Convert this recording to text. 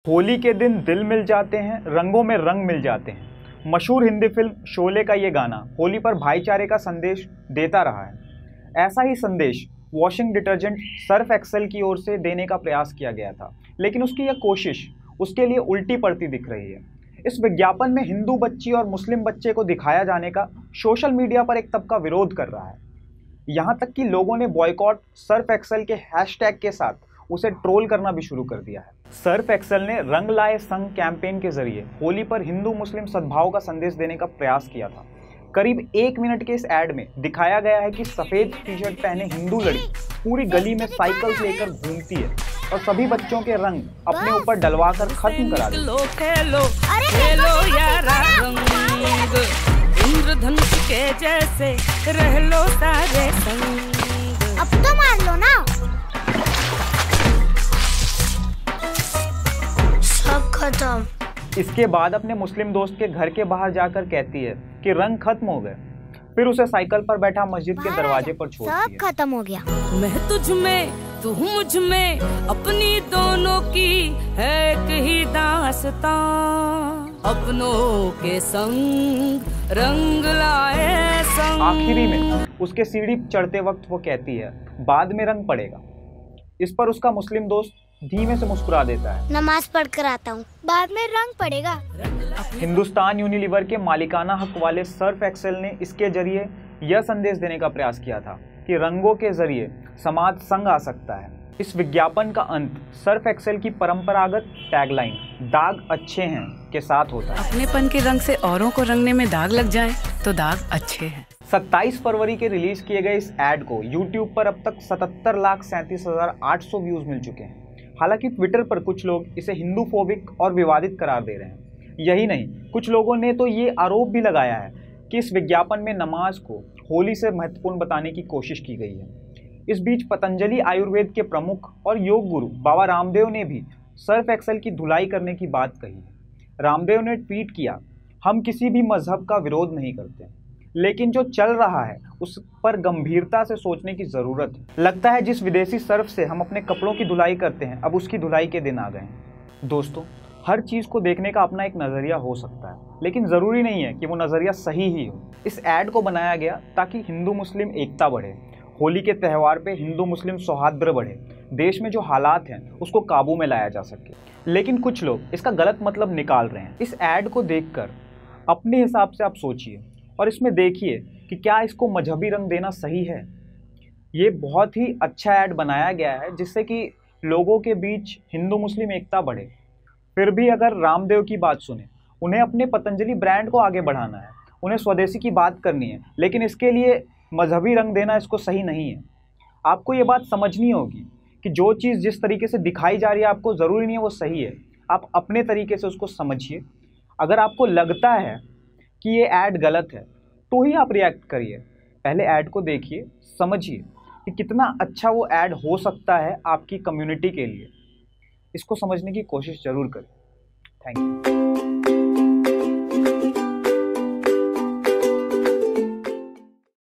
होली के दिन दिल मिल जाते हैं, रंगों में रंग मिल जाते हैं। मशहूर हिंदी फिल्म शोले का ये गाना होली पर भाईचारे का संदेश देता रहा है। ऐसा ही संदेश वॉशिंग डिटर्जेंट सर्फ एक्सेल की ओर से देने का प्रयास किया गया था, लेकिन उसकी यह कोशिश उसके लिए उल्टी पड़ती दिख रही है। इस विज्ञापन में हिंदू बच्ची और मुस्लिम बच्चे को दिखाया जाने का सोशल मीडिया पर एक तबका विरोध कर रहा है। यहाँ तक कि लोगों ने बॉयकॉट सर्फ एक्सेल के हैशटैग के साथ उसे ट्रोल करना भी शुरू कर दिया है। सर्फ एक्सेल ने रंग लाए संग कैंपेन के जरिए होली पर हिंदू मुस्लिम सद्भाव का संदेश देने का प्रयास किया था। करीब 1 मिनट के इस एड में दिखाया गया है कि सफेद टी शर्ट पहने हिंदू लड़की पूरी गली में साइकिल लेकर घूमती है और सभी बच्चों के रंग अपने ऊपर डलवा कर खत्म करा देती है। इंद्रधनुष के जैसे रह लो सारे संग। अब तो मार लो ना। सब खत्म। इसके बाद अपने मुस्लिम दोस्त के घर के बाहर जाकर कहती है कि रंग खत्म हो गए। फिर उसे साइकिल पर बैठा मस्जिद के दरवाजे पर छोड़ती है। सब खत्म हो गया। मैं तुझ में तू मुझ में, अपनी दोनों की है एक ही दास्तां। अपनों के संग रंग लाए संग। आखिरी में उसके सीढ़ी चढ़ते वक्त वो कहती है बाद में रंग पड़ेगा। इस पर उसका मुस्लिम दोस्त धीमे से मुस्कुरा देता है। नमाज पढ़ कर आता हूँ, बाद में रंग पड़ेगा। हिंदुस्तान यूनिलीवर के मालिकाना हक वाले सर्फ एक्सेल ने इसके जरिए यह संदेश देने का प्रयास किया था कि रंगों के जरिए समाज संग आ सकता है। इस विज्ञापन का अंत सर्फ एक्सेल की परंपरागत टैगलाइन दाग अच्छे हैं के साथ होता है। अपनेपन के रंग से औरों को रंगने में दाग लग जाए तो दाग अच्छे हैं। 27 फरवरी के रिलीज किए गए इस एड को यूट्यूब पर अब तक 77,37,800 व्यूज मिल चुके हैं। हालांकि ट्विटर पर कुछ लोग इसे हिंदू फोबिक और विवादित करार दे रहे हैं। यही नहीं, कुछ लोगों ने तो ये आरोप भी लगाया है कि इस विज्ञापन में नमाज को होली से महत्वपूर्ण बताने की कोशिश की गई है। इस बीच पतंजलि आयुर्वेद के प्रमुख और योग गुरु बाबा रामदेव ने भी सर्फ एक्सेल की धुलाई करने की बात कही है। रामदेव ने ट्वीट किया, हम किसी भी मजहब का विरोध नहीं करते, लेकिन जो चल रहा है उस पर गंभीरता से सोचने की ज़रूरत है। लगता है जिस विदेशी सर्फ से हम अपने कपड़ों की धुलाई करते हैं, अब उसकी धुलाई के दिन आ गए हैं। दोस्तों, हर चीज़ को देखने का अपना एक नज़रिया हो सकता है, लेकिन ज़रूरी नहीं है कि वो नज़रिया सही ही हो। इस ऐड को बनाया गया ताकि हिंदू मुस्लिम एकता बढ़े, होली के त्यौहार पे हिंदू मुस्लिम सौहार्द बढ़े, देश में जो हालात हैं उसको काबू में लाया जा सके। लेकिन कुछ लोग इसका गलत मतलब निकाल रहे हैं। इस ऐड को देखकर अपने हिसाब से आप सोचिए और इसमें देखिए कि क्या इसको मजहबी रंग देना सही है। ये बहुत ही अच्छा ऐड बनाया गया है जिससे कि लोगों के बीच हिंदू मुस्लिम एकता बढ़े। फिर भी अगर रामदेव की बात सुने, उन्हें अपने पतंजलि ब्रांड को आगे बढ़ाना है, उन्हें स्वदेशी की बात करनी है, लेकिन इसके लिए मजहबी रंग देना इसको सही नहीं है। आपको ये बात समझनी होगी कि जो चीज़ जिस तरीके से दिखाई जा रही है आपको ज़रूरी नहीं है वो सही है। आप अपने तरीके से उसको समझिए। अगर आपको लगता है कि ये ऐड गलत है तो ही आप रिएक्ट करिए। पहले ऐड को देखिए, समझिए कि कितना अच्छा वो ऐड हो सकता है आपकी कम्युनिटी के लिए। इसको समझने की कोशिश ज़रूर करें। Thank you.